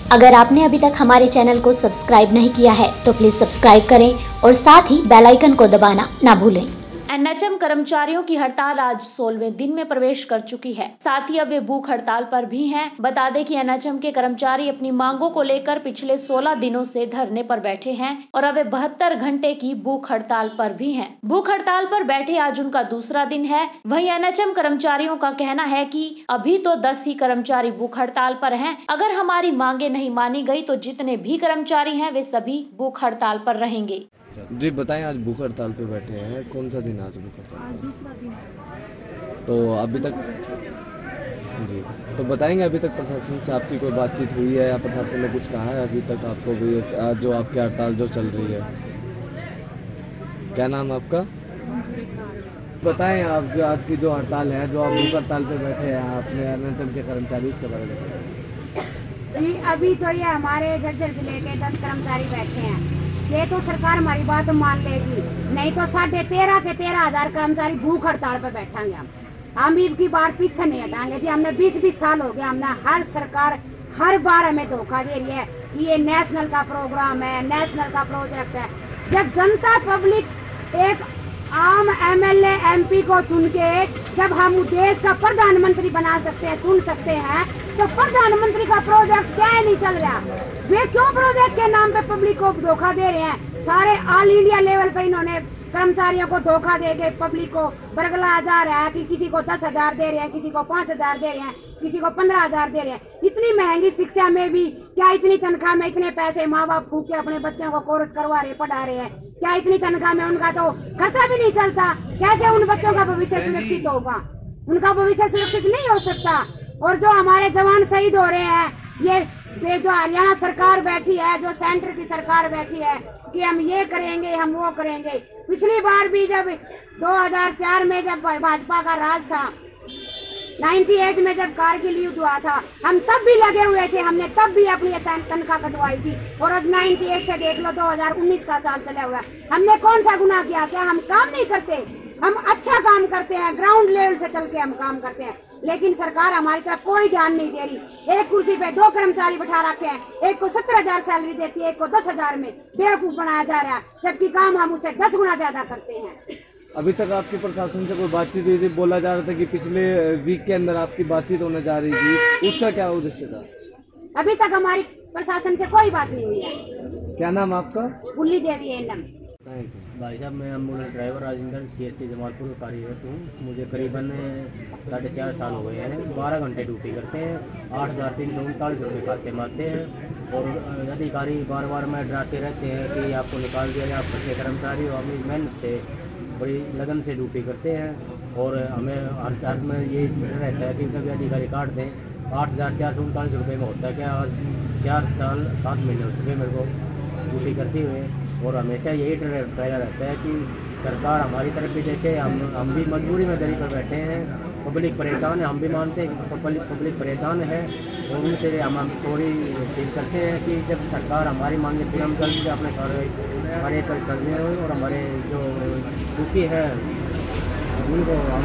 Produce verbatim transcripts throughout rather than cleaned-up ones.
अगर आपने अभी तक हमारे चैनल को सब्सक्राइब नहीं किया है तो प्लीज सब्सक्राइब करें और साथ ही बेल आइकन को दबाना ना भूलें। एनएचएम कर्मचारियों की हड़ताल आज सोलहवें दिन में प्रवेश कर चुकी है। साथ ही अब वे भूख हड़ताल पर भी हैं। बता दें कि एनएचएम के कर्मचारी अपनी मांगों को लेकर पिछले सोलह दिनों से धरने पर बैठे हैं और अब वे बहत्तर घंटे की भूख हड़ताल पर भी हैं। भूख हड़ताल पर बैठे आज उनका दूसरा दिन है। वहीं एनएचएम कर्मचारियों का कहना है कि अभी तो दस ही कर्मचारी भूख हड़ताल पर हैं। अगर हमारी मांगे नहीं मानी गई तो जितने भी कर्मचारी हैं वे सभी भूख हड़ताल पर रहेंगे। जी बताएं, आज भूख हड़ताल पे बैठे हैं, कौन सा दिन आज भूख हड़ताल? दूसरा दिन। तो अभी तक जी तो बताएंगे, अभी तक प्रशासन से आपकी कोई बातचीत हुई है या प्रशासन ने कुछ कहा है अभी तक आपको भी, जो आपकी हड़ताल जो चल रही है? क्या नाम आपका? बताएं, आप जो आज की जो हड़ताल है, जो आप भूख हड़ताल पे बैठे हैं, आपने एनएचएम के कर्मचारी, उसके बारे में बताएं। जी अभी तो ये हमारे झज्जर जिले के दस कर्मचारी बैठे हैं। ये तो सरकार हमारी बात मान लेगी, नहीं तो साढ़े तेरह के तेरह हजार कर्मचारी भूख हड़ताल पर बैठेंगे। हम हम की बार पीछे नहीं हटाएंगे जी। हमने बीस बीस साल हो गए, हमने हर सरकार हर बार हमें धोखा दे रही है कि ये नेशनल का प्रोग्राम है, नेशनल का प्रोजेक्ट है। जब जनता पब्लिक एक आम एमएलए एमपी को चुन के जब हम देश का प्रधानमंत्री बना सकते हैं, चुन सकते हैं, तो प्रधानमंत्री का प्रोजेक्ट क्या है नहीं चल रहा? वे क्यों प्रोजेक्ट के नाम पे पब्लिक को धोखा दे रहे हैं? सारे ऑल इंडिया लेवल पे इन्होंने कर्मचारियों को धोखा दे के पब्लिक को बरगला जा रहा है कि किसी को दस हजार दे रहे हैं, किसी को पाँच हजार दे रहे हैं, किसी को पंद्रह हजार दे रहे हैं। इतनी महंगी शिक्षा में भी क्या इतनी तनख्वाह में इतने पैसे माँ बाप फूक के अपने बच्चों को कोर्स करवा रहे, पढ़ा रहे हैं? क्या इतनी तनख्वाह में उनका तो खर्चा भी नहीं चलता? कैसे उन बच्चों का भविष्य सुरक्षित होगा? उनका भविष्य सुरक्षित नहीं हो सकता। और जो हमारे जवान शहीद हो रहे हैं, ये ये जो हरियाणा सरकार बैठी है, जो सेंटर की सरकार बैठी है कि हम ये करेंगे, हम वो करेंगे। पिछली बार भी जब दो हज़ार चार में जब भाजपा का राज था, अट्ठानवे में जब कारगिल युद्ध हुआ था, हम तब भी लगे हुए थे, हमने तब भी अपनी तनख्वाह कटवाई थी। और आज अट्ठानवे से देख लो, दो हज़ार उन्नीस का साल चला हुआ है, हमने कौन सा गुनाह किया? क्या हम काम नहीं करते? हम अच्छा काम करते हैं, ग्राउंड लेवल से चल के हम काम करते हैं, लेकिन सरकार हमारी तरफ कोई ध्यान नहीं दे रही। एक कुर्सी पे दो कर्मचारी बैठा रखे हैं, एक को सत्रह हजार सैलरी देती है, एक को दस हजार में बेवकूफ बनाया जा रहा है, जबकि काम हम उसे दस गुना ज्यादा करते हैं। अभी तक आपकी प्रशासन से कोई बातचीत हुई थी? बोला जा रहा था कि पिछले वीक के अंदर आपकी बातचीत होने जा रही थी, उसका क्या उद्देश्य था? अभी तक हमारी प्रशासन से कोई बात नहीं हुई है। क्या नाम आपका? बुल्ली देवी एनम। भाई साहब, मैं ambulance driver Rajendra CHC Jamalpur का कार्यरत हूँ। मुझे करीबन साढ़े चार साल हो गए हैं। बारह घंटे ड्यूटी करते हैं, आठ हज़ार तीन सौ उनतालीस रुपये खाते में आते हैं। और अधिकारी बार बार में डराते रहते हैं कि आपको निकाल दिया जाए, आप अच्छे कर्मचारी हो। हम मेहनत से बड़ी लगन से ड्यूटी करते हैं और हमें हर साल में ये रहता है कि कभी अधिकारी काट दें। आठ हज़ार चार सौ उनतालीस रुपये में होता है क्या? आज चार साल सात महीने हो चुके मेरे को ड्यूटी करते हुए, और हमेशा यही ट्रायल रहता है कि सरकार हमारी तरफ भी देखे। हम हम भी मजबूरी में दरी पर बैठे हैं, पब्लिक परेशान है, हम भी मानते हैं कि पब्लिक पब्लिक परेशान है। और उनसे हम हम थोड़ी फील करते हैं कि जब सरकार हमारी मांगे फिर हम जल्द से अपने कार्य पर चल रहे हैं और हमारे जो दुखी है उनको हम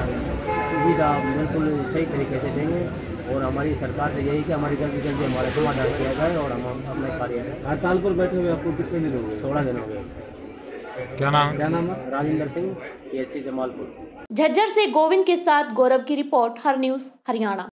सुविधा बिल्कुल सही तरीके से देंगे। और हमारी सरकार से यही कि हमारी जल्दी जल्दी हमारा समाधान किया जाए और हम अपने कार्य हड़ताल पर बैठे हुए आपको कितने दिन हो गए? सोलह दिन हो गए। क्या नाम क्या नाम है? राजेंद्र सिंह, सीएचसी जमालपुर। झज्जर से गोविंद के साथ गौरव की रिपोर्ट, हर न्यूज हरियाणा।